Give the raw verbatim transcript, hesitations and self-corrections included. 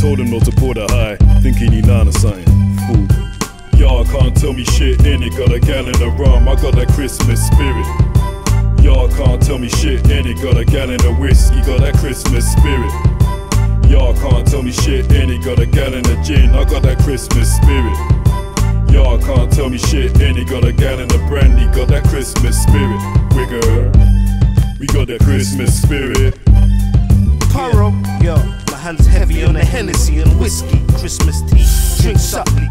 Told him not to pour the high, thinking he nine or something. Fool. Y'all can't tell me shit, innit? Got a gal in the rum, I got that Christmas spirit. Y'all can't tell me shit, innit? Got a gal in the whiskey, got that Christmas spirit. Y'all can't tell me shit, innit? Got a gal in the gin, I got that Christmas spirit. Y'all can't tell me shit, innit? Got a gal in the brandy, got that Christmas spirit. Wigger, we got that Christmas spirit. Paro, yo, my hands heavy on the Hennessy and whiskey. Christmas tea, drink subtly.